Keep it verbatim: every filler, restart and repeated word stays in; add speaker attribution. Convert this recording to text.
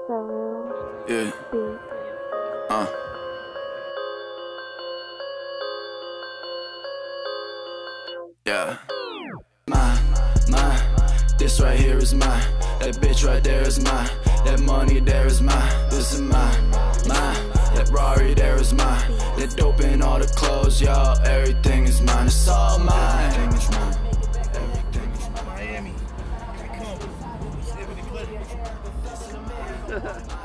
Speaker 1: Yeah. Uh. Yeah. Mine, mine. This right here is mine. That bitch right there is mine. That money there is mine. This is mine, mine. That Rari there is mine. That dope in all the clothes, y'all. Everything is mine. It's all mine. Everything is mine. Everything is mine. Miami. Here we come.